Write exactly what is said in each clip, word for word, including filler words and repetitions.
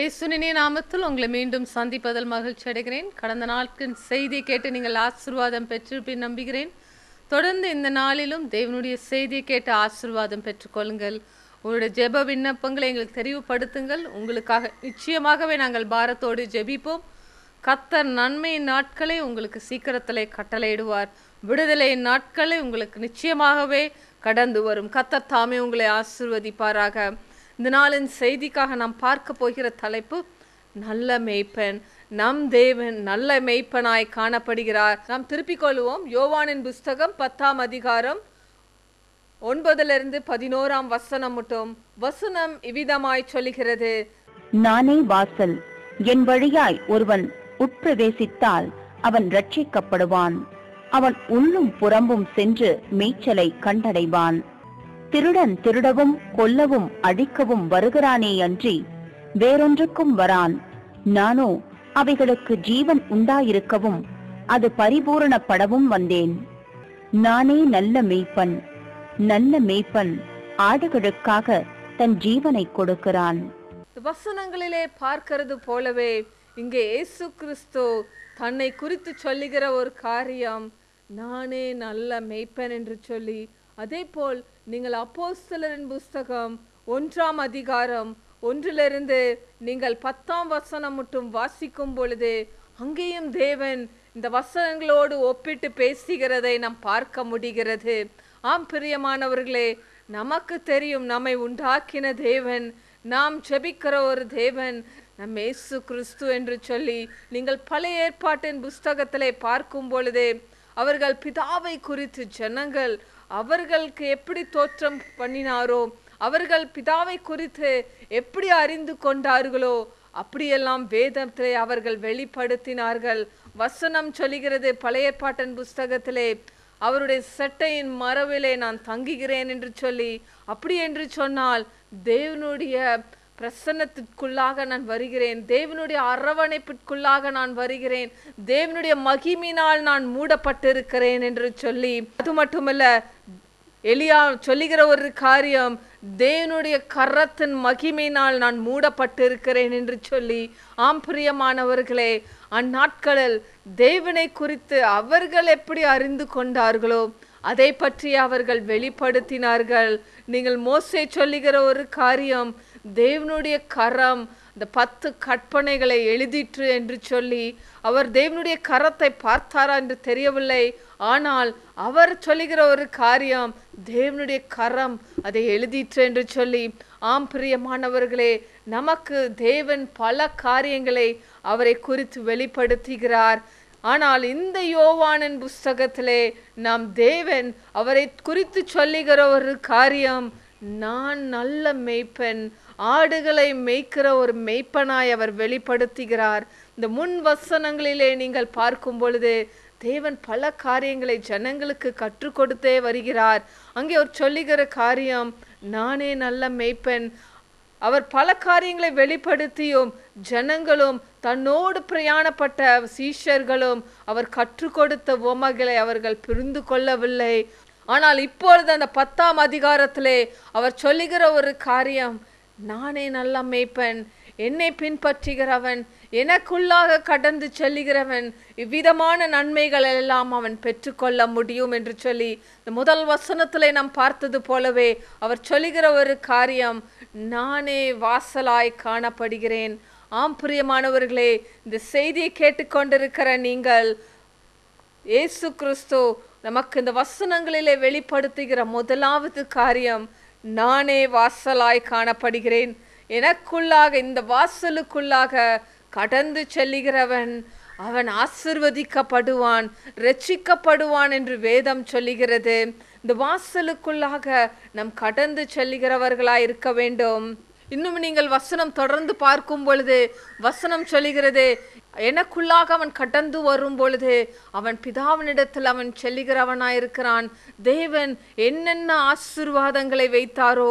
இயேசுவின் நாமத்தில் உங்களை மீண்டும் சந்திப்பதில் மகிழ்ச்சி அடைகிறேன். கடந்த நாட்களின் செய்தியை கேட்டு நீங்கள் ஆசீர்வாதம் பெற்றிருப்பேன் நம்புகிறேன். தொடர்ந்து இந்த நாளிலும் தேவனுடைய செய்தியை கேட்டு ஆசீர்வாதம் பெற்றுக்கொள்ளுங்கள். உங்களுடைய ஜெப விண்ணப்பங்களை எங்களுக்கு தெரிவுபடுத்துங்கள். உங்களுக்காக நிச்சயமாகவே நாங்கள் பாரத்தோடு ஜெபிப்போம். கர்த்தர் நன்மையின் நாட்களை உங்களுக்கு சீக்கிரத்திலே கட்டளையிடுவார். விடுதலையின் நாட்களை உங்களுக்கு நிச்சயமாகவே கடந்து வரும். கர்த்தர் தாமே உங்களை ஆசீர்வதிப்பாராக. இந்த நாளின் செய்திக்காக நாம் பார்க்க போகிற தலைப்பு நல்ல மேய்ப்பன். நம் தேவன் நல்ல மேய்ப்பனாய் காணப்படுகிறார். நாம் திருப்பிக் கொள்வோம். யோவானின் புஸ்தகம் பத்தாம் அதிகாரம் ஒன்பதிலிருந்து பதினோராம் வசனம் மட்டும். வசனம் இவ்விதமாய் சொல்லுகிறது: நானே வாசல். என் வழியாய் ஒருவன் உட்பிரவேசித்தால் அவன் ரட்சிக்கப்படுவான். அவன் உள்ளும் புறம்பும் சென்று மேய்ச்சலை கண்டடைவான். திருடன் திருடவும் கொல்லவும் அழிக்கவும் வருகிறானே அன்றி வேறொன்றுக்கும் வரான். நானோ அவைகளுக்கு ஜீவன் உண்டாயிருக்கவும் அது பரிபூரணப்படவும் வந்தேன். நானே நல்ல மேய்ப்பன். நல்ல மேய்ப்பன் ஆடுகளுக்காக தன் ஜீவனை கொடுக்கிறான். வசனங்களிலே பார்க்கிறது போலவே இங்கே இயேசு கிறிஸ்து தன்னை குறித்து சொல்லுகிற ஒரு காரியம், நானே நல்ல மேய்ப்பன் என்று சொல்லி. அதே போல் நீங்கள் அப்போஸ்தலரின் புஸ்தகம் ஒன்றாம் அதிகாரம் ஒன்றிலிருந்து நீங்கள் பத்தாம் வசனம் மட்டும் வாசிக்கும் பொழுது அங்கேயும் தேவன் இந்த வசனங்களோடு ஒப்பிட்டு பேசுகிறதை நாம் பார்க்க முடிகிறது. ஆம் பிரியமானவர்களே, நமக்கு தெரியும் நம்மை உண்டாக்கின தேவன், நாம் ஜெபிக்கிற ஒரு தேவன் நம் இயேசு கிறிஸ்து என்று சொல்லி. நீங்கள் பழைய ஏற்பாட்டின் புஸ்தகத்திலே பார்க்கும் பொழுது அவர்கள் பிதாவை குறித்து ஜனங்கள் அவர்களுக்கு எப்படி தோற்றம் பண்ணினாரோ, அவர்கள் பிதாவை குறித்து எப்படி அறிந்து கொண்டார்களோ அப்படியெல்லாம் வேதத்திலே அவர்கள் வெளிப்படுத்தினார்கள். வசனம் சொல்லுகிறது பழைய ஏற்பாட்டின் புஸ்தகத்திலே, அவருடைய சட்டையின் மரவிலே நான் தங்குகிறேன் என்று சொல்லி. அப்படி என்று சொன்னால் தேவனுடைய பிரசன்னத்திற்குள்ளாக நான் வருகிறேன், தேவனுடைய அரவணைப்பிற்குள்ளாக நான் வருகிறேன், தேவனுடைய மகிமையினால் நான் மூடப்பட்டிருக்கிறேன் என்று சொல்லி. அது மட்டுமல்ல, எலியா சொல்லுகிற ஒரு காரியம், தேவனுடைய கரத்தின் மகிமையினால் நான் மூடப்பட்டிருக்கிறேன் என்று சொல்லி. ஆம் பிரியமானவர்களே, அந்நாட்களில் தேவனை குறித்து அவர்கள் எப்படி அறிந்து கொண்டார்களோ அதை பற்றி அவர்கள் வெளிப்படுத்தினார்கள். நீங்கள் மோசே சொல்லுகிற ஒரு காரியம், தேவனுடைய கரம் இந்த பத்து கற்பனைகளை எழுதிற்று என்று சொல்லி. அவர் தேவனுடைய கரத்தை பார்த்தாரா என்று தெரியவில்லை, ஆனால் அவர் சொல்லுகிற ஒரு காரியம், தேவனுடைய கரம் அதை எழுதிற்று என்று சொல்லி. ஆம் பிரியமானவர்களே, நமக்கு தேவன் பல காரியங்களை அவரை குறித்து வெளிப்படுத்துகிறார். ஆனால் இந்த யோவானின் புஸ்தகத்திலே நாம் தேவன் அவரை குறித்து சொல்லுகிற ஒரு காரியம், நான் நல்ல மேய்ப்பன், ஆடுகளை மேய்க்கிற ஒரு மேய்ப்பனாய் அவர் வெளிப்படுத்துகிறார். இந்த முன் வசனங்களிலே நீங்கள் பார்க்கும் பொழுது தேவன் பல காரியங்களை ஜனங்களுக்கு கற்றுக் கொடுத்தே வருகிறார். அங்கே அவர் சொல்லுகிற காரியம், நானே நல்ல மேய்ப்பன். அவர் பல காரியங்களை வெளிப்படுத்தியும் ஜனங்களும் தன்னோடு பிரயாணப்பட்ட சீஷர்களும் அவர் கற்றுக் கொடுத்த உவமைகளை அவர்கள் புரிந்து கொள்ளவில்லை. ஆனால் இப்பொழுது அந்த பத்தாம் அதிகாரத்திலே அவர் சொல்லுகிற ஒரு காரியம், நானே நல்ல மேய்ப்பன், என்னை பின்பற்றுகிறவன், எனக்குள்ளாக கடந்து செல்லுகிறவன் இவ்விதமான நன்மைகள் எல்லாம் அவன் பெற்றுக்கொள்ள முடியும் என்று சொல்லி. இந்த முதல் வசனத்திலே நாம் பார்த்தது போலவே அவர் சொல்லுகிற ஒரு காரியம், நானே வாசலாய் காணப்படுகிறேன். ஆம் பிரியமானவர்களே, இந்த செய்தியை கேட்டுக்கொண்டிருக்கிற நீங்கள், இயேசு கிறிஸ்து நமக்கு இந்த வசனங்களிலே வெளிப்படுத்துகிற முதலாவது காரியம், நானே வாசலாய் காணப்படுகிறேன். எனக்குள்ளாக, இந்த வாசலுக்குள்ளாக கடந்து செல்லுகிறவன் அவன் ஆசீர்வதிக்கப்படுவான், ரட்சிக்கப்படுவான் என்று வேதம் சொல்லுகிறது. இந்த வாசலுக்குள்ளாக நாம் கடந்து செல்லுகிறவர்களாய் இருக்க வேண்டும். இன்னும் நீங்கள் வசனம் தொடர்ந்து பார்க்கும் பொழுது வசனம் சொல்லுகிறது, எனக்குள்ளாக அவன் கடந்து வரும் பொழுது அவன் பிதாவினிடத்தில் அவன் செல்லுகிறவனாயிருக்கிறான். தேவன் என்னென்ன ஆசீர்வாதங்களை வைத்தாரோ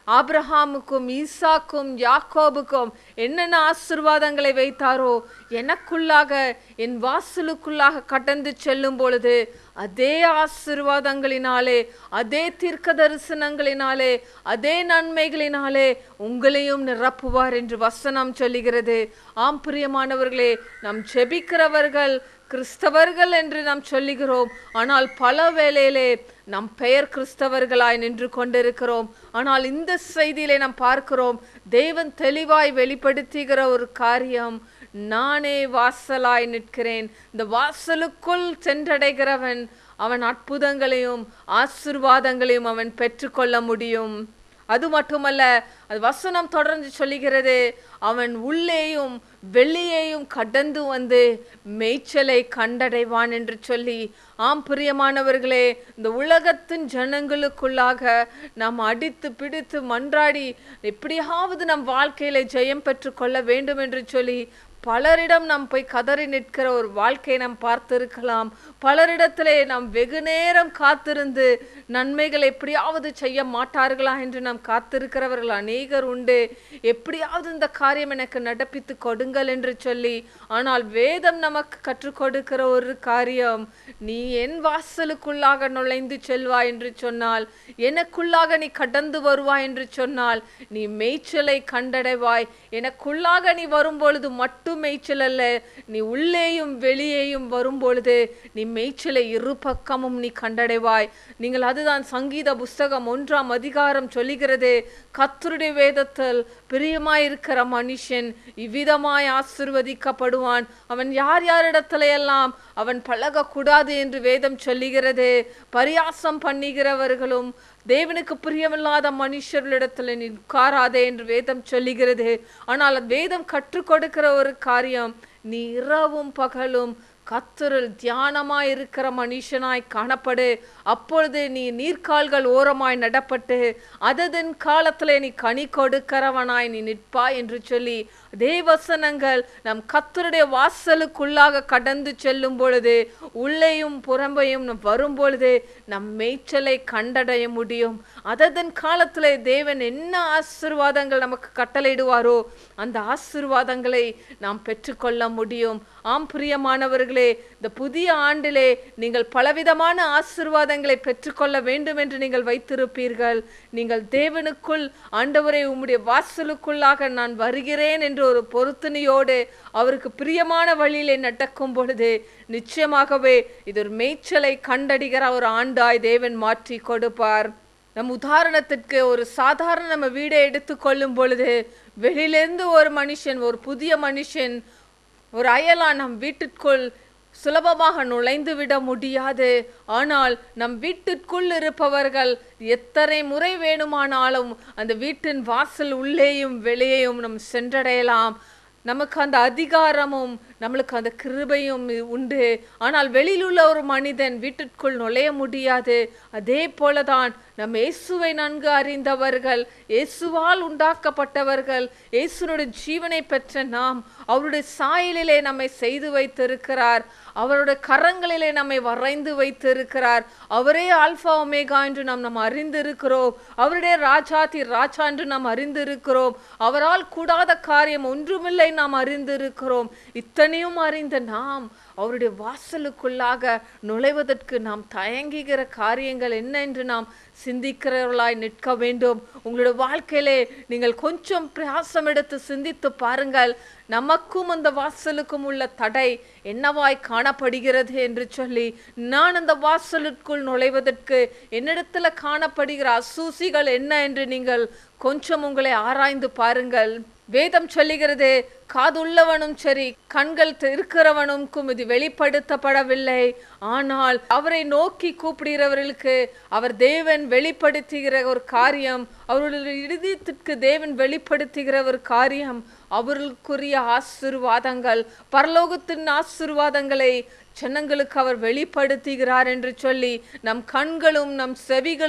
ஆபிரகாமுக்கும் ஈசாக்கும் யாக்கோபுக்கும் என்னென்ன ஆசீர்வாதங்களை வைத்தாரோ, எனக்குள்ளாக என் வாசலுக்குள்ளாக கடந்து செல்லும் பொழுது அதே ஆசீர்வாதங்களினாலே, அதே தீர்க்க தரிசனங்களினாலே, அதே நன்மைகளினாலே உங்களையும் நிரப்புவார் என்று வசனம் சொல்லுகிறது. ஆம் பிரியமானவர்களே, நாம் ஜெபிக்கிறவர்கள் கிறிஸ்தவர்கள் என்று நாம் சொல்லுகிறோம். ஆனால் பல வேளையிலே நம் பெயர் கிறிஸ்தவர்களாய் நின்று கொண்டிருக்கிறோம். ஆனால் இந்த செய்தியிலே நாம் பார்க்கிறோம், தேவன் தெளிவாய் வெளிப்படுத்துகிற ஒரு காரியம், நானே வாசலாய் நிற்கிறேன். இந்த வாசலுக்குள் சென்றடைகிறவன் அவன் அற்புதங்களையும் ஆசீர்வாதங்களையும் அவன் பெற்றுக்கொள்ள முடியும். அது மட்டுமல்ல, அது வசனம் தொடர்ந்து சொல்லுகிறது, அவன் உள்ளேயும் வெளியேயும் கடந்து வந்து மேய்ச்சலை கண்டடைவான் என்று சொல்லி. ஆம் பிரியமானவர்களே, இந்த உலகத்தின் ஜனங்களுக்குள்ளாக நாம் அடித்து பிடித்து மன்றாடி எப்படியாவது நம் வாழ்க்கையில ஜெயம் பெற்று கொள்ள வேண்டும் என்று சொல்லி பலரிடம் நாம் போய் கதறி நிற்கிற ஒரு வாழ்க்கையை நாம் பார்த்திருக்கலாம். பலரிடத்திலே நாம் வெகு நேரம் காத்திருந்து நன்மைகள் எப்படியாவது செய்ய மாட்டார்களா என்று நாம் காத்திருக்கிறவர்கள் அநேகர் உண்டு. எப்படியாவது இந்த காரியம் எனக்கு நடப்பித்து கொடுங்கள் என்று சொல்லி. ஆனால் வேதம் நமக்கு கற்றுக் கொடுக்கிற ஒரு காரியம், நீ என் வாசலுக்குள்ளாக நுழைந்து செல்வாய் என்று சொன்னால், எனக்குள்ளாக நீ கடந்து வருவாய் என்று சொன்னால், நீ மேய்ச்சலை கண்டடைவாய். எனக்குள்ளாக நீ வரும்பொழுது மட்டும் மேய்ச்சல் அல்ல, நீ உள்ளேயும் வெளியேயும் வரும்பொழுது நீ மேய்ச்சலை இரு பக்கமும் நீ கண்டடைவாய். நீங்கள் அதுதான் சங்கீத புஸ்தகம் ஒன்றாம் அதிகாரம் சொல்லுகிறது, கர்த்தருடைய வேதத்தில் பிரியமாயிருக்கிற மனுஷன் இவ்விதமாய் ஆசீர்வதிக்கப்படுவான். அவன் யார் யாரிடத்துல எல்லாம் அவன் பழகக்கூடாது என்று வேதம் சொல்லுகிறது. பரியாசம் பண்ணுகிறவர்களும் தேவனுக்கு பிரியமில்லாத மனுஷர்களிடத்துல நீ உட்காராதே என்று வேதம் சொல்லுகிறது. ஆனால் வேதம் கற்றுக் கொடுக்கிற ஒரு காரியம், நீ இரவும் பகலும் கர்த்தரில் தியானமாய் இருக்கிற மனுஷனாய் காணப்படு. அப்பொழுது நீ நீர்க்கால்கள் ஓரமாய் நடப்பட்டு அதன் காலத்திலே நீ கனி கொடுக்கிறவனாய் நீ நிற்பாய் என்று சொல்லி தேவசனங்கள் நம் கர்த்தருடைய வாசலுக்குள்ளாக கடந்து செல்லும் பொழுது, உள்ளேயும் புறம்பையும் வரும் பொழுது நம் மேய்ச்சலை கண்டடைய முடியும். அதன் காலத்திலே தேவன் என்ன ஆசீர்வாதங்கள் நமக்கு கட்டளையிடுவாரோ அந்த ஆசீர்வாதங்களை நாம் பெற்றுக்கொள்ள முடியும். ஆம் பிரியமானவர்களே, இந்த புதிய ஆண்டிலே நீங்கள் பலவிதமான ஆசீர்வாதங்களை பெற்றுக்கொள்ள வேண்டும் என்று நீங்கள் வைத்திருப்பீர்கள். நீங்கள் தேவனுக்குள், ஆண்டவரே உம்முடைய வாசலுக்குள்ளாக நான் வருகிறேன் என்று ஒரு பொருத்தனையோடு அவருக்கு பிரியமான வழியிலே நடக்கும் பொழுது நிச்சயமாகவே இது ஒரு மேய்ச்சலை கண்டடிகிற ஒரு ஆண்டாய் தேவன் மாற்றி கொடுப்பார். நம் உதாரணத்திற்கு ஒரு சாதாரண நம்ம வீடை எடுத்துக்கொள்ளும் பொழுது, வெளியிலிருந்து ஒரு மனுஷன், ஒரு புதிய மனுஷன், ஒரு அயலா நம் வீட்டிற்குள் சுலபமாக நுழைந்து விட முடியாது. ஆனால் நம் வீட்டிற்குள் இருப்பவர்கள் எத்தனை முறை வேணுமானாலும் அந்த வீட்டின் வாசல் உள்ளேயும் வெளியேயும் நம் சென்றடையலாம். நமக்கு அந்த அதிகாரமும் நம்மளுக்கு அந்த கிருபையும் உண்டு. ஆனால் வெளியில் உள்ள ஒரு மனிதன் வீட்டிற்குள் நுழைய முடியாது. அதே போலதான் நம் இயேசுவை நன்கு அறிந்தவர்கள், இயேசுவால் உண்டாக்கப்பட்டவர்கள், இயேசுனுடைய ஜீவனை பெற்ற நாம், அவருடைய சாயலிலே நம்மை செய்து வைத்திருக்கிறார். அவருடைய கரங்களிலே நம்மை வரைந்து வைத்திருக்கிறார். அவரே ஆல்பா ஒமேகா என்று நாம் நாம் அறிந்திருக்கிறோம். அவருடைய ராஜாதி ராஜா என்று நாம் அறிந்திருக்கிறோம். அவரால் கூடாத காரியம் ஒன்றுமில்லை நாம் அறிந்திருக்கிறோம். இத்தனையும் அறிந்த நாம் அவருடைய வாசலுக்குள்ளாக நுழைவதற்கு நாம் தயங்குகிற காரியங்கள் என்ன என்று நாம் சிந்திக்கிறவர்களாய் நிற்க வேண்டும். உங்களுடைய வாழ்க்கையிலே நீங்கள் கொஞ்சம் பிரயாசம் எடுத்து சிந்தித்து பாருங்கள். நமக்கும் அந்த வாசலுக்கும் உள்ள தடை என்னவாய் காணப்படுகிறது என்று சொல்லி, நான் அந்த வாசலுக்குள் நுழைவதற்கு என்னிடத்துல காணப்படுகிற அசூசிகள் என்ன என்று நீங்கள் கொஞ்சம் உங்களை ஆராய்ந்து பாருங்கள். வேதம் சொல்லுகிறது, காதுள்ளவனும் சரி கண்கள் இருக்கிறவனுக்கும் இது வெளிப்படுத்தப்படவில்லை, ஆனால் அவரை நோக்கி கூப்பிடுகிறவர்களுக்கு அவர் தேவன் வெளிப்படுத்துகிற ஒரு காரியம், அவர்களுடைய இதயத்திற்கு தேவன் வெளிப்படுத்துகிற ஒரு காரியம், அவர்களுக்குரிய ஆசீர்வாதங்கள், பரலோகத்தின் ஆசீர்வாதங்களை ஜனங்களுக்கு அவர் வெளிப்படுத்துகிறார் என்று சொல்லி நம் கண்களும் நம் செவிகளும்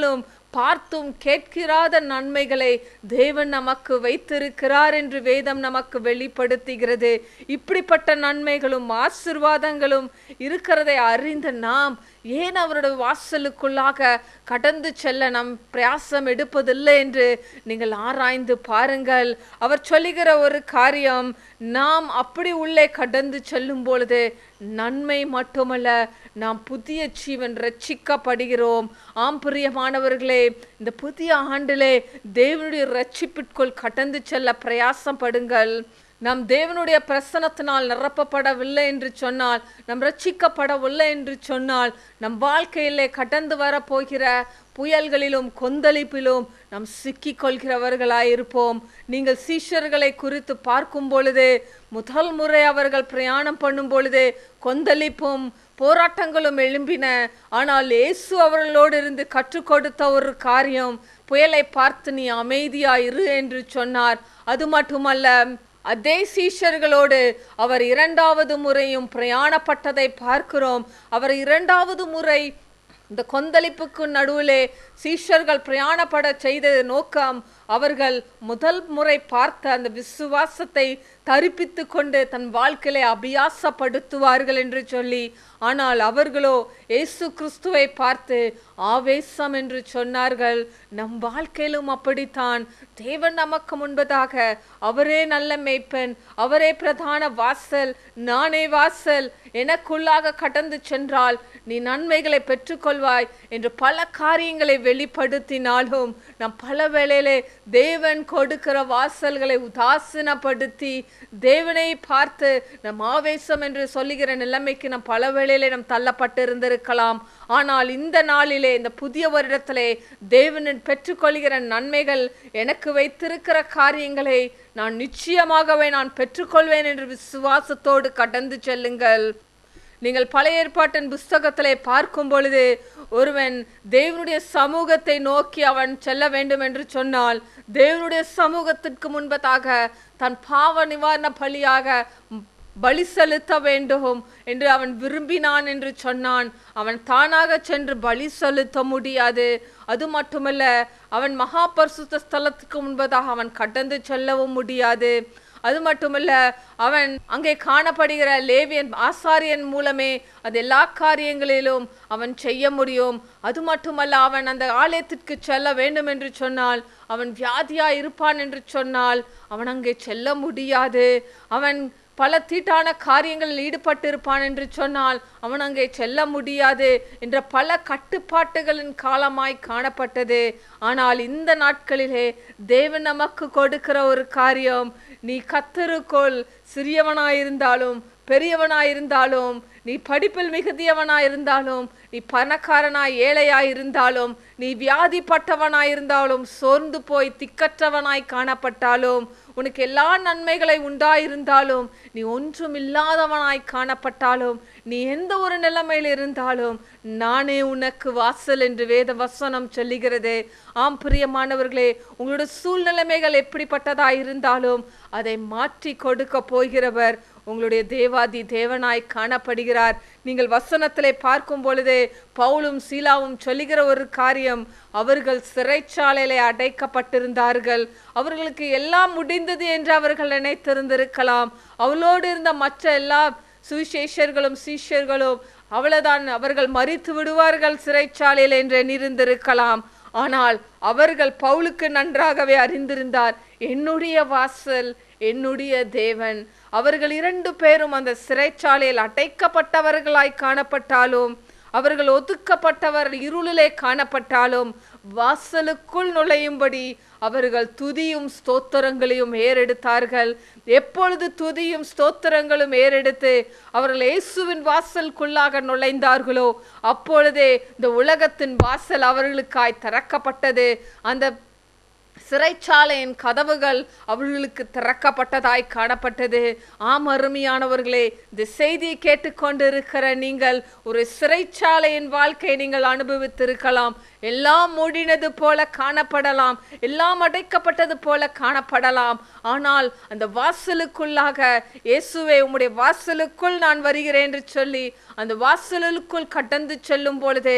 பார்த்தும் கேட்கிறாத நன்மைகளை தேவன் நமக்கு வைத்திருக்கிறார் என்று வேதம் நமக்கு வெளிப்படுத்துகிறது. இப்படிப்பட்ட நன்மைகளும் ஆசீர்வாதங்களும் இருக்கிறதை அறிந்த நாம் ஏன் அவருடைய வாசலுக்குள்ளாக கடந்து செல்ல நம் பிரயாசம் எடுப்பதில்லை என்று நீங்கள் ஆராய்ந்து பாருங்கள். அவர் சொல்லுகிற ஒரு காரியம், நாம் அப்படி உள்ளே கடந்து செல்லும் பொழுது நன்மை மட்டுமல்ல, நாம் புதிய ஜீவன் ரட்சிக்கப்படுகிறோம். ஆம் பிரியமானவர்களே, இந்த புதிய ஆண்டிலே தேவனுடைய ரட்சிப்பிற்குள் கடந்து செல்ல பிரயாசம் படுங்கள். நாம் தேவனுடைய பிரசன்னத்தினால் நிரப்பப்படவில்லை என்று சொன்னால், நம் ரட்சிக்கப்படவில்லை என்று சொன்னால், நம் வாழ்க்கையிலே கடந்து வரப்போகிற புயல்களிலும் கொந்தளிப்பிலும் நாம் சிக்கிக் கொள்கிறவர்களாயிருப்போம். நீங்கள் சீஷர்களை குறித்து பார்க்கும் பொழுது, முதல் முறை அவர்கள் பிரயாணம் பண்ணும் பொழுது கொந்தளிப்பும் போராட்டங்களும் எழும்பின. ஆனால் இயேசு அவர்களோடு இருந்து கற்றுக் கொடுத்த ஒரு காரியம், புயலை பார்த்து நீ அமைதியாயிரு என்று சொன்னார். அது மட்டுமல்ல, அதே சீஷர்களோடு அவர் இரண்டாவது முறையும் பிரயாணப்பட்டதை பார்க்கிறோம். அவர் இரண்டாவது முறை இந்த கொந்தளிப்புக்கு நடுவிலே சீஷர்கள் பிரயாணப்பட செய்த நோக்கம், அவர்கள் முதல் முறை பார்த்த அந்த விசுவாசத்தை தரிப்பித்து கொண்டு தன் வாழ்க்கையை அபியாசப்படுத்துவார்கள் என்று சொல்லி, ஆனால் அவர்களோ இயேசு கிறிஸ்துவை பார்த்து ஆவேசம் என்று சொன்னார்கள். நம் வாழ்க்கையிலும் அப்படித்தான். தேவன் நமக்கு முன்பதாக அவரே நல்ல மேய்ப்பன், அவரே பிரதான வாசல், நானே வாசல், எனக்குள்ளாக கடந்து சென்றால் நீ நன்மைகளை பெற்றுக்கொள்வாய் என்று பல காரியங்களை வெளிப்படுத்தினாலும், நம் பல வேளையிலே தேவன் கொடுக்கிற வாசல்களை உதாசீனப்படுத்தி தேவனை பார்த்து நம் ஆவேசம் என்று சொல்லுகிற நிலைமைக்கு நம் பல வேளையிலே நாம் தள்ளப்பட்டு இருந்திருக்கலாம். ஆனால் இந்த நாளிலே, இந்த புதிய வருடத்திலே தேவனின் பெற்றுக்கொள்கிற நன்மைகள், எனக்கு வைத்திருக்கிற காரியங்களை நான் நிச்சயமாகவே நான் பெற்றுக்கொள்வேன் என்று விசுவாசத்தோடு கடந்து செல்லுங்கள். நீங்கள் பழைய ஏற்பாட்டின் புஸ்தகத்திலே பார்க்கும் பொழுது, ஒருவன் தேவனுடைய சமூகத்தை நோக்கி அவன் செல்ல வேண்டும் என்று சொன்னால், தேவனுடைய சமூகத்திற்கு முன்பதாக தன் பாவ நிவாரண பலியாக பலி செலுத்த வேண்டும் என்று அவன் விரும்பினான் என்று சொன்னான். அவன் தானாக சென்று பலி செலுத்த முடியாது. அது மட்டுமல்ல, அவன் மகா பரிசுத்த ஸ்தலத்துக்கு முன்பதாக அவன் கடந்து செல்லவும் முடியாது. அது மட்டுமல்ல, அவன் அங்கே காணப்படுகிற லேவியன் ஆசாரியன் மூலமே அது எல்லா காரியங்களிலும் அவன் செய்ய முடியும். அது மட்டுமல்ல, அவன் அந்த ஆலயத்திற்கு செல்ல வேண்டும் என்று சொன்னால், அவன் வியாதியா இருப்பான் என்று சொன்னால் அவன் அங்கே செல்ல முடியாது. அவன் பல தீட்டான காரியங்களில் ஈடுபட்டிருப்பான் என்று சொன்னால் அவன் அங்கே செல்ல முடியாது என்ற பல கட்டுப்பாட்டுகளின் காலமாய் காணப்பட்டது. ஆனால் இந்த நாட்களிலே தேவன் நமக்கு கொடுக்கிற ஒரு காரியம், நீ கர்த்தருக்குள் சிறியவனாயிருந்தாலும் பெரியவனாயிருந்தாலும், நீ படிப்பில் மிகுதியவனாயிருந்தாலும், நீ பணக்காரனாய் ஏழையாயிருந்தாலும், நீ வியாதிப்பட்டவனாயிருந்தாலும், சோர்ந்து போய் திக்கற்றவனாய் காணப்பட்டாலும், உனக்கு எல்லா நன்மைகளை உண்டாயிருந்தாலும், நீ ஒன்றும் இல்லாதவனாய் காணப்பட்டாலும், நீ எந்த ஒரு நிலைமையில் இருந்தாலும், நானே உனக்கு வாசல் என்று வேத வசனம் சொல்லுகிறது. ஆம் பிரியமானவர்களே, உங்களுடைய சூழ்நிலைமைகள் எப்படிப்பட்டதாய் இருந்தாலும் அதை மாற்றி கொடுக்க போகிறவர் உங்களுடைய தேவாதி தேவனாய் காணப்படுகிறார். நீங்கள் வசனத்திலே பார்க்கும் பொழுது பவுலும் சீலாவும் சொல்லுகிற ஒரு காரியம், அவர்கள் சிறைச்சாலையிலே அடைக்கப்பட்டிருந்தார்கள். அவர்களுக்கு எல்லாம் முடிந்தது என்று அவர்கள் நினைத்திருந்திருக்கலாம். அவளோடு இருந்த மற்ற எல்லா சுவிசேஷர்களும் சீஷர்களும் அவ்வளவுதான், அவர்கள் மரித்து விடுவார்கள் சிறைச்சாலையில் என்று எண்ணிருந்திருக்கலாம். ஆனால் அவர்கள் பவுலுக்கு நன்றாகவே அறிந்திருந்தார், என்னுடைய வாசல் என்னுடைய தேவன். அவர்கள் இரண்டு பேரும் அந்த சிறைச்சாலையில் அடைக்கப்பட்டவர்களாய் காணப்பட்டாலும், அவர்கள் ஒதுக்கப்பட்டவர் இருளிலே காணப்பட்டாலும், வாசலுக்குள் நுழையும்படி அவர்கள் துதியும் ஸ்தோத்திரங்களையும் ஏறெடுத்தார்கள். எப்பொழுது துதியும் ஸ்தோத்திரங்களும் ஏறெடுத்து அவர்கள் இயேசுவின் வாசலுக்குள்ளாக நுழைந்தார்களோ, அப்பொழுதே இந்த உலகத்தின் வாசல் அவர்களுக்காய் திறக்கப்பட்டது. அந்த சிறைச்சாலையின் கதவுகள் அவர்களுக்கு திறக்கப்பட்டதாய் காணப்பட்டது. ஆம் அருமையானவர்களே, இந்த செய்தியை கேட்டுக்கொண்டிருக்கிற நீங்கள் ஒரு சிறைச்சாலையின் வாழ்க்கையை நீங்கள் அனுபவித்திருக்கலாம். எல்லாம் மூடினது போல காணப்படலாம், எல்லாம் அடைக்கப்பட்டது போல காணப்படலாம். ஆனால் அந்த வாசலுக்குள்ளாக இயேசுவே உம்முடைய வாசலுக்குள் நான் வருகிறேன் என்று சொல்லி அந்த வாசலுக்குள் கடந்து செல்லும் பொழுது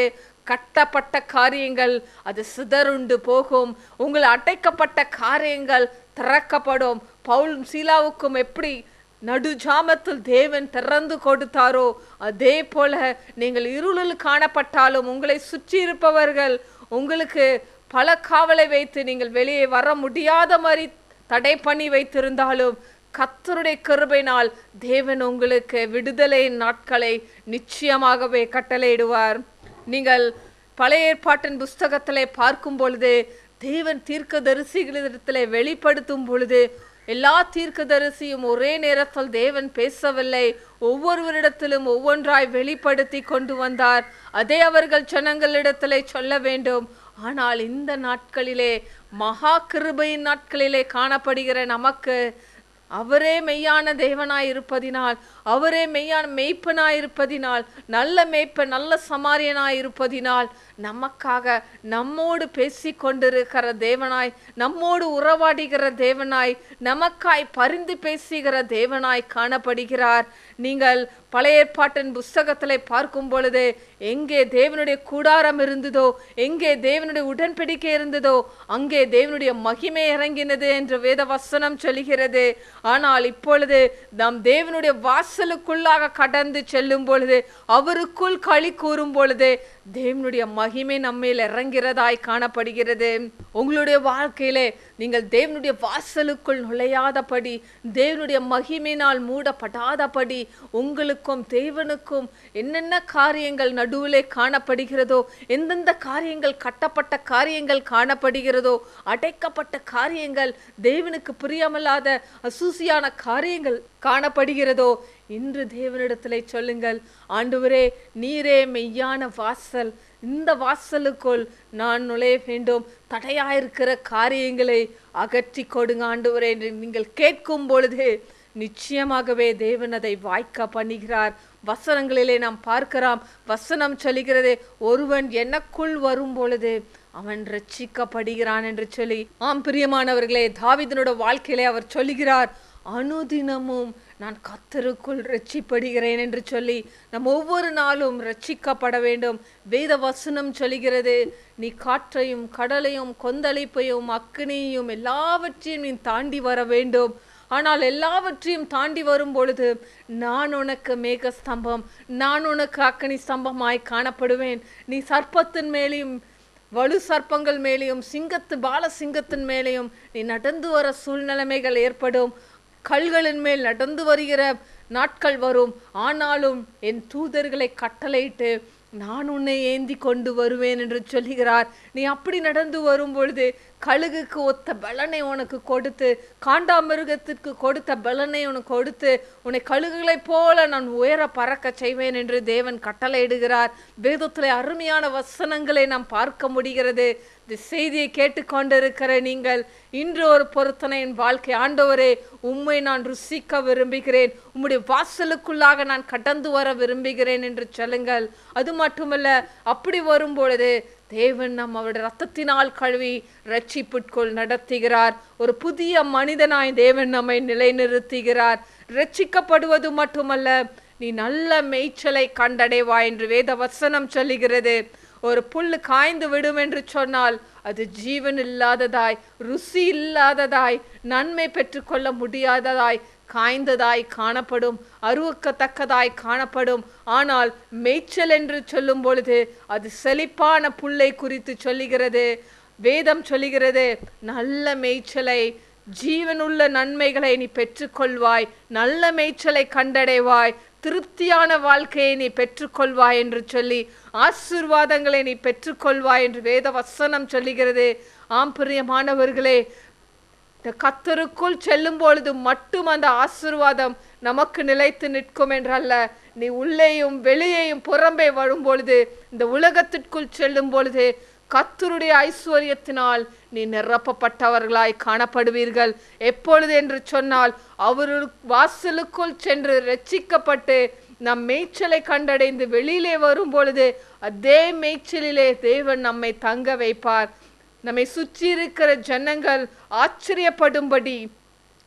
கட்டப்பட்ட காரியங்கள் அது சிதறுண்டு போகும். உங்கள் அடைக்கப்பட்ட காரியங்கள் திறக்கப்படும். பவுலும் சீலாவுக்கும் எப்படி நடு ஜாமத்தில் தேவன் திறந்து கொடுத்தாரோ அதே போல நீங்கள் இருளில் காணப்பட்டாலும் உங்களை சுற்றி இருப்பவர்கள் உங்களுக்கு பல காவலை வைத்து நீங்கள் வெளியே வர முடியாத மாதிரி தடை பண்ணி வைத்திருந்தாலும் கர்த்தருடைய கிருபையினால் தேவன் உங்களுக்கு விடுதலையின் நாட்களை நிச்சயமாகவே கட்டளையிடுவார். நீங்கள் பழைய ஏற்பாட்டின் புஸ்தகத்திலே பார்க்கும் பொழுது தேவன் தீர்க்கதரிசிகளிடத்திலே வெளிப்படுத்தும் பொழுது எல்லா தீர்க்கதரிசியும் ஒரே நேரத்தில் தேவன் பேசவில்லை. ஒவ்வொருவரிடத்திலும் ஒவ்வொன்றாய் வெளிப்படுத்தி கொண்டு வந்தார். அதே அவர்கள் ஜனங்களிடத்திலே சொல்ல வேண்டும். ஆனால் இந்த நாட்களிலே மகா கிருபையின் நாட்களிலே காணப்படுகிற நமக்கு அவரே மெய்யான தேவனாய் இருப்பதினால், அவரே மெய்யான மெய்ப்பனாய் இருப்பதினால், நல்ல மெய்ப்பன் நல்ல சமாரியனாய் இருப்பதினால் நமக்காக நம்மோடு பேசி கொண்டிருக்கிற தேவனாய், நம்மோடு உறவாடுகிற தேவனாய், நமக்காய் பரிந்து பேசுகிற தேவனாய் காணப்படுகிறார். நீங்கள் பழைய ஏற்பாட்டின் புஸ்தகத்திலே பார்க்கும் பொழுது எங்கே தேவனுடைய கூடாரம் இருந்ததோ, எங்கே தேவனுடைய உடன்படிக்கை இருந்ததோ அங்கே தேவனுடைய மகிமை இறங்கினது என்று வேத வசனம் சொல்கிறது. ஆனால் இப்பொழுது நாம் தேவனுடைய வாசலுக்குள்ளாக கடந்து செல்லும் பொழுது, அவருக்குள் களி கூறும் பொழுது தேவனுடைய மகிமை நம்மேல் இறங்கிறதாய் காணப்படுகிறது. உங்களுடைய வாழ்க்கையிலே நீங்கள் தேவனுடைய வாசலுக்குள் நுழையாதபடி, தேவனுடைய மகிமையினால் மூடப்படாதபடி, உங்களுக்கும் தேவனுக்கும் என்னென்ன காரியங்கள் நடுவிலே காணப்படுகிறதோ, எந்தெந்த காரியங்கள் கட்டப்பட்ட காரியங்கள் காணப்படுகிறதோ, அடைக்கப்பட்ட காரியங்கள், தேவனுக்கு பிரியமில்லாத அசூசியான காரியங்கள் காணப்படுகிறதோ, இன்று தேவனிடத்திலே சொல்லுங்கள், ஆண்டவரே நீரே மெய்யான வாசல், இந்த வாசலுக்குள் நான் நுழைய வேண்டும், தடையாயிருக்கிற காரியங்களை அகற்றி கொடுங்க ஆண்டவரே என்று நீங்கள் கேட்கும் பொழுது நிச்சயமாகவே தேவன் அதை வாய்க்க பண்ணுகிறார். வசனங்களிலே நாம் பார்க்கிறோம். வசனம் சொல்லுகிறது, ஒருவன் எனக்குள் வரும் பொழுது அவன் ரட்சிக்கப்படுகிறான் என்று சொல்லி. ஆம் பிரியமானவர்களே, தாவீதினுடைய வாழ்க்கையிலே அவர் சொல்லுகிறார், அனுதினமும் நான் கர்த்தருக்குள் ரட்சிக்கப்படுகிறேன் என்று சொல்லி. நம் ஒவ்வொரு நாளும் ரட்சிக்கப்பட வேண்டும். வேத வசனம் சொல்லுகிறது, நீ காற்றையும் கடலையும் கொந்தளிப்பையும் அக்கினியையும் எல்லாவற்றையும் நீ தாண்டி வர வேண்டும். ஆனால் எல்லாவற்றையும் தாண்டி வரும் பொழுது நான் உனக்கு மேக ஸ்தம்பம், நான் உனக்கு அக்கினி ஸ்தம்பமாய் காணப்படுவேன். நீ சர்ப்பத்தின் மேலேயும் வலு சர்ப்பங்கள் மேலேயும் சிங்கத்து பால சிங்கத்தின் மேலேயும் நீ நடந்து வர சூழ்நிலைமைகள் ஏற்படும். கல்களின் மேல் நடந்து வருகிற நாட்கள் வரும். ஆனாலும் என் தூதர்களை கட்டளையிட்டு நான் உன்னை ஏந்தி கொண்டு வருவேன் என்று சொல்லுகிறார். நீ அப்படி நடந்து வரும் பொழுது கழுகுக்கு ஒத்த பலனை உனக்கு கொடுத்து, காண்டாமிருகத்திற்கு கொடுத்த பலனை உனக்கு கொடுத்து, உன்னை கழுகுகளைப் போல நான் உயர பறக்க செய்வேன் என்று தேவன் கட்டளையிடுகிறார். வேதத்திலே அருமையான வசனங்களை நாம் பார்க்க முடிகிறது. இந்த செய்தியை கேட்டுக்கொண்டிருக்கிற நீங்கள் இன்று ஒரு பொருத்தனையின் வாழ்க்கை, ஆண்டவரே உம்மை நான் ருசிக்க விரும்புகிறேன், உம்முடைய வாசலுக்குள்ளாக நான் கடந்து வர விரும்புகிறேன் என்று சொல்லுங்கள். அது மட்டுமல்ல, அப்படி வரும் பொழுது தேவன் நம் அவருடைய ரத்தத்தினால் கழுவி ரட்சிப்புக்குள் நடத்துகிறார். ஒரு புதிய மனிதனாய் தேவன் நம்மை நிலைநிறுத்துகிறார். ரட்சிக்கப்படுவது மட்டுமல்ல, நீ நல்ல மேய்ச்சலை கண்டடைவாய் என்று வேத வசனம் சொல்லுகிறது. ஒரு புல்லு காய்ந்து விடும் என்று சொன்னால் அது ஜீவன் இல்லாததாய், ருசி இல்லாததாய், நன்மை பெற்றுக்கொள்ள முடியாததாய், காய்ந்ததாய் காணப்படும், அருவக்கத்தக்கதாய் காணப்படும். ஆனால் மேய்ச்சல் என்று சொல்லும் பொழுது அது செழிப்பான புல்லை குறித்து சொல்லுகிறது. வேதம் சொல்லுகிறது, நல்ல மேய்ச்சலை, ஜீவனுள்ள நன்மைகளை நீ பெற்றுக்கொள்வாய், நல்ல மேய்ச்சலை கண்டடைவாய், திருப்தியான வாழ்க்கையை நீ பெற்றுக்கொள்வாய் என்று சொல்லி, ஆசீர்வாதங்களை நீ பெற்றுக்கொள்வாய் என்று வேத வசனம் சொல்லுகிறது. ஆம் பிரியமானவர்களே, கர்த்தருக்குள் செல்லும் பொழுது மட்டும் அந்த ஆசீர்வாதம் நமக்கு நிலைத்து நிற்கும் என்றல்ல, நீ உள்ளேயும் வெளியேயும் புறம்பே வரும் பொழுது, இந்த உலகத்திற்குள் செல்லும் பொழுது கர்த்தருடைய ஐஸ்வர்யத்தினால் நீ நிரப்பப்பட்டவர்களாய் காணப்படுவீர்கள். எப்பொழுது என்று சொன்னால், அவர் வாசலுக்குள் சென்று ரட்சிக்கப்பட்டு நம் மேய்ச்சலை கண்டடைந்து வெளியிலே வரும் பொழுது அதே மேய்ச்சலிலே தேவன் நம்மை தங்க வைப்பார். நம்மை சுற்றி இருக்கிற ஜனங்கள் ஆச்சரியப்படும்படி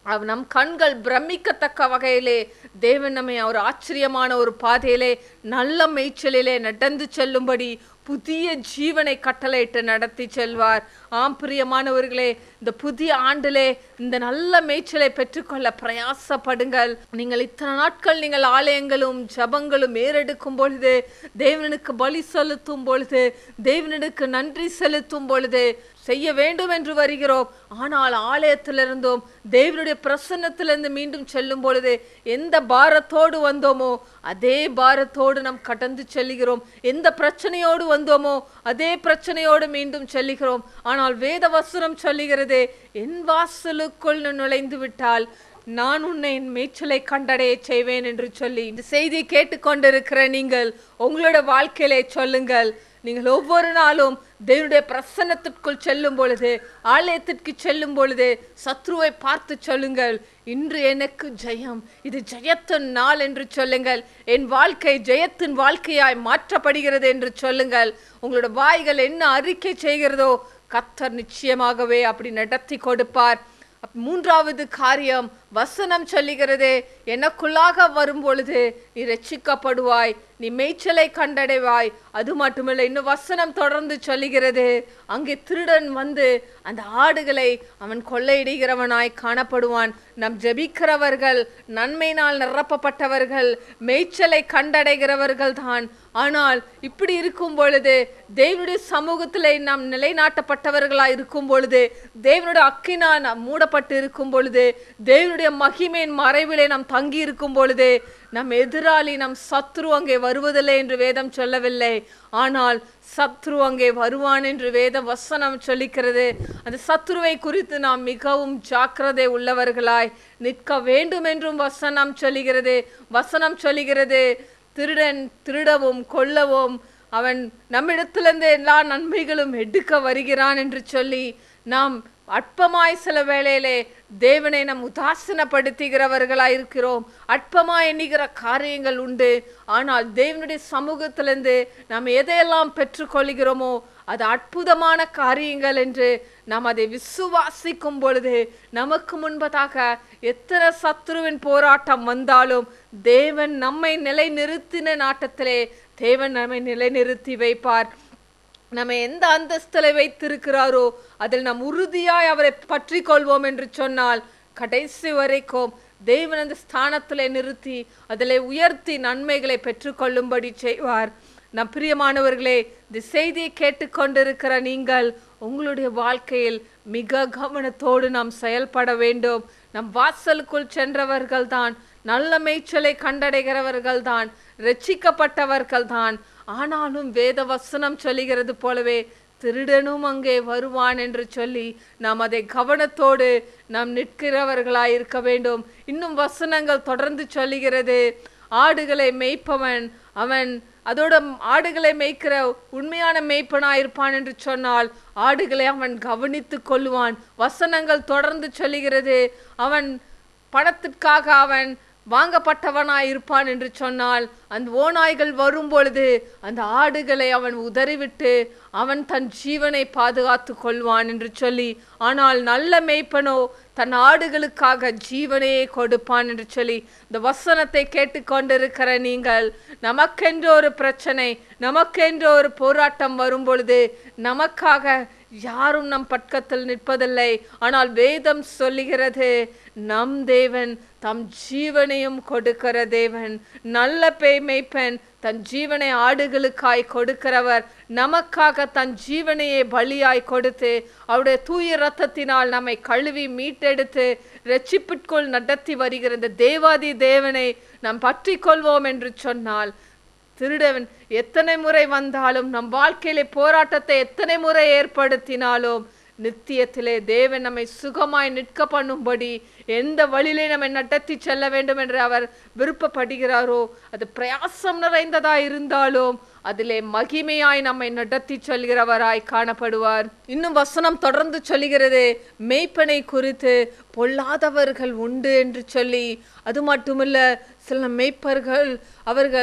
அவ் நம் கண்கள் பிரமிக்கத்தக்க வகையிலே தேவன் நம்மை ஒரு ஆச்சரியமான ஒரு பாதையிலே நல்ல மேய்ச்சலிலே நடந்து செல்லும்படி புதிய ஜீவனை கட்டளையிட்டு நடத்தி செல்வார். ஆம் பிரியமானவர்களே, இந்த புதிய ஆண்டிலே இந்த நல்ல மேய்ச்சலை பெற்றுக்கொள்ள பிரயாசப்படுங்கள். நீங்கள் இத்தனை நாட்கள் நீங்கள் ஆலயங்களும் ஜபங்களும் ஏறெடுக்கும் பொழுது, தேவனுக்கு பலி செலுத்தும் பொழுது, தேவனுக்கு நன்றி செலுத்தும் பொழுது செய்ய வேண்டும் என்று வருகிறோம். ஆனால் ஆலயத்திலிருந்தும் தேவனுடைய பிரசன்னத்திலிருந்து மீண்டும் செல்லும் பொழுது எந்த பாரத்தோடு வந்தோமோ அதே பாரத்தோடு நாம் கடந்து செல்கிறோம். எந்த பிரச்சனையோடு வந்தோமோ அதே பிரச்சனையோடு மீண்டும் செல்கிறோம். ஆனால் வேத வசனம் சொல்லுகிறது, என் வாசலுக்குள் நுழைந்து விட்டால் நான் உன்னை என் மேய்ச்சலை கண்டடைய செய்வேன் என்று சொல்லி இந்த செய்தி கேட்டுக்கொண்டிருக்கிற நீங்கள் உங்களோட வாழ்க்கையிலே சொல்லுங்கள். நீங்கள் ஒவ்வொரு நாளும் தேவனுடைய பிரசன்னத்திற்குள் செல்லும் பொழுது, ஆலயத்திற்கு செல்லும் பொழுது சத்ருவை பார்த்து சொல்லுங்கள், இன்று எனக்கு ஜெயம், இது ஜெயத்தின் நாள் என்று சொல்லுங்கள். என் வாழ்க்கை ஜெயத்தின் வாழ்க்கையாய் மாற்றப்படுகிறது என்று சொல்லுங்கள். உங்களோட வாய்கள் என்ன அறிக்கை செய்கிறதோ கர்த்தர் நிச்சயமாகவே அப்படி நடத்தி கொடுப்பார். மூன்றாவது காரியம், வசனம் சொல்லுகிறது, எனக்குள்ளாக வரும் பொழுது நீ ரட்சிக்கப்படுவாய், நீ மேய்ச்சலை கண்டடைவாய். அது மட்டுமில்லை, இன்னும் வசனம் தொடர்ந்து சொல்லுகிறது, அங்கே திருடன் வந்து அந்த ஆடுகளை அவன் கொள்ளையிடுகிறவனாய் காணப்படுவான். நம் ஜெபிக்கிறவர்கள், நன்மையினால் நிரப்பப்பட்டவர்கள், மேய்ச்சலை கண்டடைகிறவர்கள் தான். ஆனால் இப்படி இருக்கும் பொழுது, தேவனுடைய சமூகத்திலே நாம் நிலைநாட்டப்பட்டவர்களாய் இருக்கும் பொழுது, தேவனுடைய அக்கினால் நாம் மூடப்பட்டு இருக்கும் பொழுது, தேவனுடைய மகிமையின் மறைவிலே நாம் தங்கி இருக்கும் பொழுது, நம் எதிராளி, நம் சத்ரு அங்கே வருவதில்லை என்று வேதம் சொல்லவில்லை. ஆனால் சத்ரு அங்கே வருவான் என்று வேத வசனம் சொல்லிக்கிறது. அந்த சத்ருவை குறித்து நாம் மிகவும் ஜாக்கிரதை உள்ளவர்களாய் நிற்க வேண்டும் என்றும் வசனம் சொல்லுகிறது. வசனம் சொல்லுகிறது, திருடன் திருடவும் கொல்லவும் அவன் நம்மிடத்திலிருந்து எல்லா நன்மைகளும் எடுக்க வருகிறான் என்று சொல்லி நாம் அற்பமாய் சில வேளையிலே தேவனை நாம் உதாசீனப்படுத்துகிறவர்களாய் இருக்கிறோம். அற்பமாய் எண்ணுகிற காரியங்கள் உண்டு. ஆனால் தேவனுடைய சமூகத்திலிருந்து நாம் எதையெல்லாம் பெற்றுக்கொள்கிறோமோ அது அற்புதமான காரியங்கள் என்று நாம் அதை விசுவாசிக்கும் பொழுது, நமக்கு முன்பதாக எத்தனை சத்ருவின் போராட்டம் வந்தாலும் தேவன் நம்மை நிலை நிறுத்தின நாட்டத்திலே தேவன் நம்மை நிலைநிறுத்தி வைப்பார். நம்ம எந்த அந்தஸ்தில வைத்திருக்கிறாரோ அதில் நாம் உறுதியாய் அவரை பற்றி கொள்வோம் என்று சொன்னால் கடைசி வரைக்கும் தேவன் அந்த ஸ்தானத்திலே நிறுத்தி அதிலே உயர்த்தி நன்மைகளை பெற்றுக்கொள்ளும்படி செய்வார். நம் பிரியமானவர்களே, இந்த செய்தியை கேட்டுக்கொண்டிருக்கிற நீங்கள் உங்களுடைய வாழ்க்கையில் மிக கவனத்தோடு நாம் செயல்பட வேண்டும். நம் வாசலுக்குள் சென்றவர்கள் தான், நல்ல மேய்ச்சலை கண்டடைகிறவர்கள் தான், ரட்சிக்கப்பட்டவர்கள் தான். ஆனாலும் வேத வசனம் சொல்லுகிறது போலவே திருடனும் அங்கே வருவான் என்று சொல்லி நாம் அதை கவனத்தோடு நாம் நிற்கிறவர்களாய் இருக்க வேண்டும். இன்னும் வசனங்கள் தொடர்ந்து சொல்லுகிறது, ஆடுகளை மேய்ப்பவன் அவன் அதோட ஆடுகளை மேய்க்கிற உண்மையான மேய்ப்பனாயிருப்பான் என்று சொன்னால் ஆடுகளை அவன் கவனித்து கொள்ளுவான். வசனங்கள் தொடர்ந்து சொல்லுகிறது, அவன் பணத்திற்காக அவன் வாங்கப்பட்டவனாய் இருப்பான் என்று சொன்னால் அந்த ஓநாய்கள் வரும் பொழுது அந்த ஆடுகளை அவன் உதறிவிட்டு அவன் தன் ஜீவனை பாதுகாத்து கொள்வான் என்று சொல்லி, ஆனால் நல்ல மேய்ப்பனோ தன் ஆடுகளுக்காக ஜீவனையே கொடுப்பான் என்று சொல்லி இந்த வசனத்தை கேட்டுக்கொண்டிருக்கிற நீங்கள், நமக்கென்ற ஒரு பிரச்சனை, நமக்கென்ற ஒரு போராட்டம் வரும் பொழுது நமக்காக யாரும் நம் பக்கத்தில் நிற்பதில்லை. ஆனால் வேதம் சொல்லுகிறது, நம் தேவன் தம் ஜீவனையும் கொடுக்கிற தேவன், நல்ல பேய் மேய்ப்பன், தன் ஜீவனை ஆடுகளுக்காய் கொடுக்கிறவர், நமக்காக தன் ஜீவனையே பலியாய் கொடுத்து அவருடைய தூய இரத்தத்தினால் நம்மை கழுவி மீட்டெடுத்து இரட்சிப்பிற்குள் நடத்தி வருகிற இந்த தேவாதி தேவனை நாம் பற்றி கொள்வோம் என்று சொன்னால், திருடவன் எத்தனை முறை வந்தாலும், நம் வாழ்க்கையிலே போராட்டத்தை எத்தனை முறை ஏற்படுத்தினாலும், நித்தியத்திலே தேவன் நம்மை சுகமாய் நிற்க பண்ணும்படி எந்த வழியிலே நம்மை நடத்தி செல்ல வேண்டும் என்று அவர் விருப்பப்படுகிறாரோ அது பிரயாசம் நிறைந்ததா இருந்தாலும் அதிலே மகிமையாய் நம்மை நடத்தி சொல்கிறவராய் காணப்படுவார். இன்னும் வசனம் தொடர்ந்து சொல்லுகிறது, மேய்ப்பனை குறித்து பொல்லாதவர்கள் உண்டு என்று சொல்லி. அது மட்டுமல்ல, சில மேய்ப்பர்கள் அவர்கள்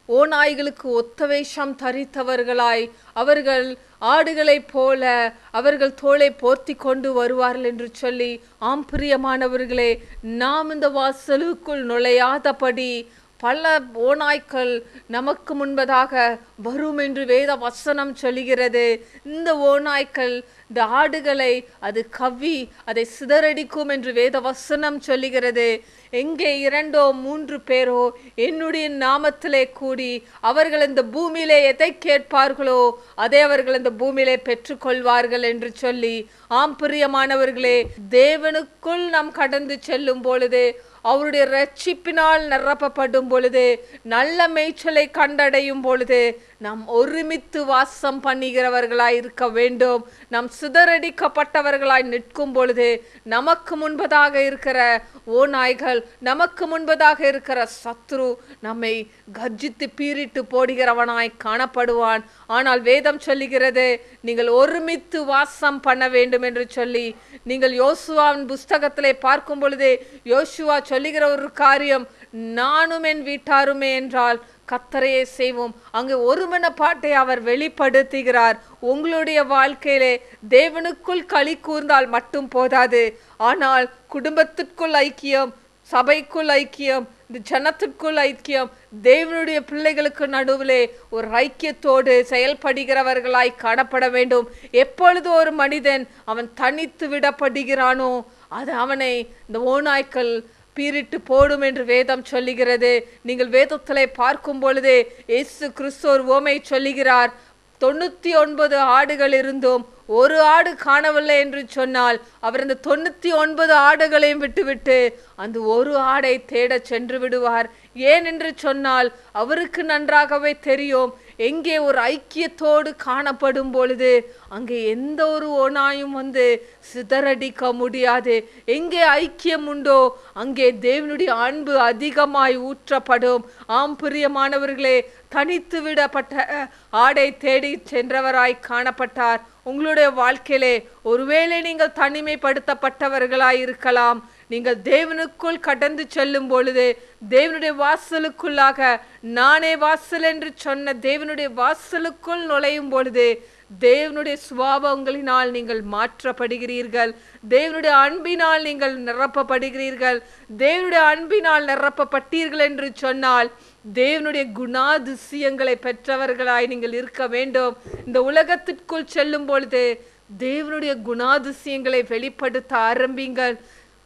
ஓநாய்களுக்கு ஒத்த வேஷம் தரித்தவர்களாய் அவர்கள் ஆடுகளைப் போல அவர்கள் தோளை போர்த்தி கொண்டு வருவார்கள் என்று சொல்லி, ஆம் பிரியமானவர்களே, நாம் இந்த வாசலுக்குள் நுழையாதபடி பல ஓநாய்க்கள் நமக்கு முன்பதாக வரும் என்று வேத வசனம் சொல்லுகிறது. இந்த ஓநாய்க்கள் இந்த ஆடுகளை அது கவ்வி அதை சிதறடிக்கும் என்று வேத வசனம் சொல்லுகிறது. எங்கே இரண்டோ மூன்று பேரோ என்னுடைய நாமத்திலே கூடி அவர்கள் இந்த பூமியிலே எதை கேட்பார்களோ அதை அவர்கள் இந்த பூமியிலே பெற்றுக்கொள்வார்கள் என்று சொல்லி, ஆம் பிரியமானவர்களே, தேவனுக்குள் நாம் கடந்து செல்லும் பொழுது, அவருடைய ரட்சிப்பினால் நிரப்பப்படும் பொழுது, நல்ல மேய்ச்சலை கண்டடையும் பொழுது நாம் ஒருமித்து வாசம் பண்ணுகிறவர்களாய் இருக்க வேண்டும். நாம் சிதறடிக்கப்பட்டவர்களாய் நிற்கும் பொழுது நமக்கு முன்பதாக இருக்கிற ஓநாய்கள், நமக்கு முன்பதாக இருக்கிற சத்ரு நம்மை கர்ஜித்து பீறிட்டு போடுகிறவனாய் காணப்படுவான். ஆனால் வேதம் சொல்லுகிறது, நீங்கள் ஒருமித்து வாசம் பண்ண வேண்டும் என்று சொல்லி. நீங்கள் யோசுவாவின் புஸ்தகத்திலே பார்க்கும் பொழுது யோசுவா சொல்லுகிற ஒரு காரியம், நானும் என் வீட்டாருமே என்றால் கர்த்தரையே செய்வோம். அங்கு ஒருமனப்பாட்டை அவர் வெளிப்படுத்துகிறார். உங்களுடைய வாழ்க்கையிலே தேவனுக்குள் களி கூர்ந்தால் மட்டும் போதாது, ஆனால் குடும்பத்திற்குள் ஐக்கியம், சபைக்குள் ஐக்கியம், இந்த ஜனத்திற்குள் ஐக்கியம், தேவனுடைய பிள்ளைகளுக்கு நடுவிலே ஒரு ஐக்கியத்தோடு செயல்படுகிறவர்களாய் காணப்பட வேண்டும். எப்பொழுது ஒரு மனிதன் அவன் தனித்து விடப்படுகிறானோ அது அவனை இந்த ஓநாய்க்கள் பீரிட்டு போடும் என்று வேதம் சொல்லுகிறது. நீங்கள் வேதத்திலே பார்க்கும் பொழுது இயேசு கிறிஸ்து ஒரு உவமை சொல்லுகிறார். தொண்ணூத்தி ஒன்பது ஆடுகள் இருந்தும் ஒரு ஆடு காணவில்லை என்று சொன்னால், அவர் அந்த தொண்ணூத்தி ஒன்பது ஆடுகளையும் விட்டுவிட்டு அந்த ஒரு ஆடை தேட சென்று விடுவார். ஏன் என்று சொன்னால், அவருக்கு நன்றாகவே தெரியும், எங்கே ஒரு ஐக்கியத்தோடு காணப்படும் பொழுது அங்கே எந்த ஒரு ஓநாயும் வந்து சிதறடிக்க முடியாது. எங்கே ஐக்கியம் உண்டோ அங்கே தேவனுடைய அன்பு அதிகமாய் ஊற்றப்படும். ஆம் பிரியமானவர்களே, தனித்து விடப்பட்ட ஆடை தேடி சென்றவராய் காணப்பட்டார். உங்களுடைய வாழ்க்கையிலே ஒருவேளை நீங்கள் தனிமைப்படுத்தப்பட்டவர்களாய் இருக்கலாம். நீங்கள் தேவனுக்குள் கடந்து செல்லும் பொழுது, தேவனுடைய வாசலுக்குள்ளாக, நானே வாசல் என்று சொன்ன தேவனுடைய வாசலுக்குள் நுழையும் பொழுது தேவனுடைய சுபாவங்களினால் நீங்கள் மாற்றப்படுகிறீர்கள். தேவனுடைய அன்பினால் நீங்கள் நிரப்பப்படுகிறீர்கள். தேவனுடைய அன்பினால் நிரப்பப்பட்டீர்கள் என்று சொன்னால் தேவனுடைய குணாதிசயங்களை பெற்றவர்களாய் நீங்கள் இருக்க வேண்டும். இந்த உலகத்திற்குள் செல்லும் பொழுது தேவனுடைய குணாதிசயங்களை வெளிப்படுத்த ஆரம்பிங்கள்.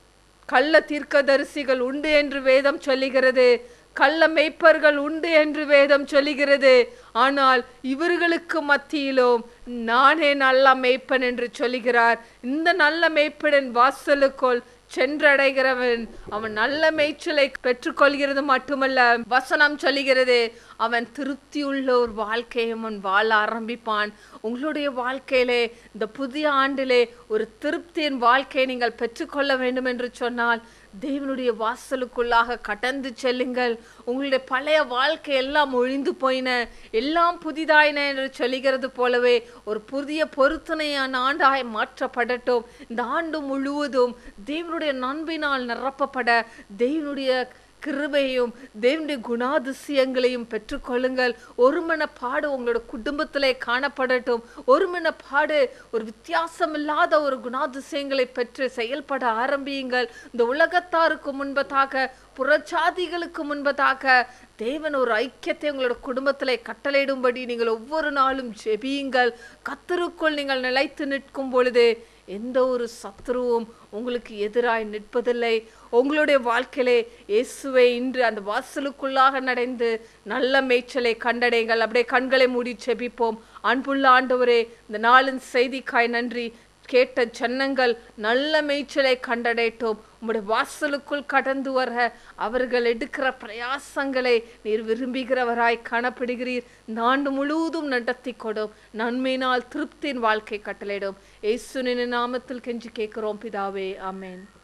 கள்ள தீர்க்கதரிசிகள் உண்டு என்று வேதம் சொல்லுகிறது. கள்ள மெய்ப்பர்கள் உண்டு என்று வேதம் சொல்லுகிறது. ஆனால் இவர்களுக்கு மத்தியிலும் நானே நல்ல மெய்ப்பன் என்று சொல்லுகிறார். இந்த நல்ல மெய்ப்பனின் வாசலுக்குள் சென்றடைகிறவன் அவன் நல்ல மேய்ச்சலை பெற்றுக்கொள்கிறது மட்டுமல்ல, வசனம் சொல்லுகிறது, அவன் திருப்தியுள்ள ஒரு வாழ்க்கையை அவன் வாழ ஆரம்பிப்பான். உங்களுடைய வாழ்க்கையிலே இந்த புதிய ஆண்டிலே ஒரு திருப்தியின் வாழ்க்கையை நீங்கள் பெற்றுக்கொள்ள வேண்டும் என்று சொன்னால் தேவனுடைய வாசலுக்குள்ளாக கடந்து செல்லுங்கள். உங்களுடைய பழைய வாழ்க்கை எல்லாம் ஒழிந்து போயின, எல்லாம் புதிதாயின என்று சொல்லுகிறது போலவே ஒரு புதிய பொருத்தனையான ஆண்டாய் மாற்றப்படட்டும். இந்த ஆண்டு முழுவதும் தேவனுடைய நன்பினால் நிரப்பப்பட தேவனுடைய கிருபையும் தேவனுடைய குணாதிசயங்களையும் பெற்றுக்கொள்ளுங்கள். ஒரு மனப்பாடு உங்களோட குடும்பத்திலே காணப்படட்டும். ஒரு மனப்பாடு ஒரு வித்தியாசம் இல்லாத ஒரு குணாதிசயங்களை பெற்று செயல்பட ஆரம்பியுங்கள். இந்த உலகத்தாருக்கு முன்பதாக, புறஜாதிகளுக்கு முன்பதாக தேவன் ஒரு ஐக்கியத்தை உங்களோட குடும்பத்திலே கட்டளையிடும்படி நீங்கள் ஒவ்வொரு நாளும் ஜெபியுங்கள். கர்த்தருக்குள் நீங்கள் நிலைத்து நிற்கும் பொழுது எந்த ஒரு சத்துருவும் உங்களுக்கு எதிராய் நிற்பதில்லை. உங்களுடைய வாழ்க்கையிலே இயேசுவை இன்று அந்த வாசலுக்குள்ளாக நடந்து நல்ல மேய்ச்சலை கண்டடைங்கள். அப்படியே கண்களை மூடி செபிப்போம். அன்புள்ள ஆண்டவரே, இந்த நாளின் செய்திக்காய் நன்றி. கேட்ட ஜனங்கள் நல்ல மேய்ச்சலை கண்டடையட்டும். உம்முடைய வாசலுக்குள் கடந்து வர அவர்கள் எடுக்கிற பிரயாசங்களை நீர் விரும்புகிறவராய் காணப்படுகிறீர். இந்த ஆண்டு முழுவதும் நடத்தி கொடும். நன்மையினால் திருப்தியின் வாழ்க்கை கட்டளையிடும். இயேசுவின் நாமத்தில் கெஞ்சி கேட்கிறோம் பிதாவே, ஆமென்.